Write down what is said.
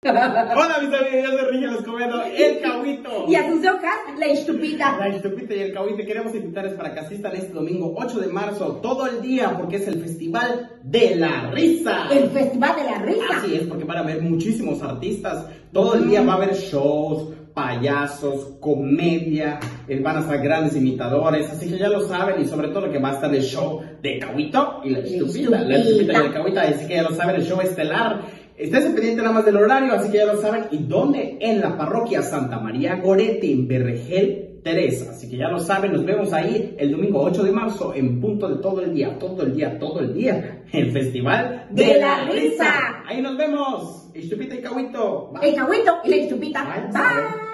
Hola mis amigos, yo soy Ricky los Comedo, el Cahuito. Y a sus ojos, la estupita. La Estupita y el Cahuito. Queremos invitarles para que asistan este domingo 8 de marzo, todo el día, porque es el Festival de la Risa. El Festival de la Risa. Así es, porque van a haber muchísimos artistas. Todo el día va a haber shows, payasos, comedia, van a estar grandes imitadores, así que ya lo saben, y sobre todo que va a estar el show de Cahuito y la Estupita. La Estupita y el Cahuito, así que ya lo saben, el show estelar. Esténse pendiente nada más del horario, así que ya lo saben. ¿Y dónde? En la parroquia Santa María Goretti, en Berregel 3. Así que ya lo saben, nos vemos ahí el domingo 8 de marzo en punto de todo el día, el Festival de la Risa. Ahí nos vemos. Estupita y Cahuito. El Cahuito y la Estupita. Bye. Bye.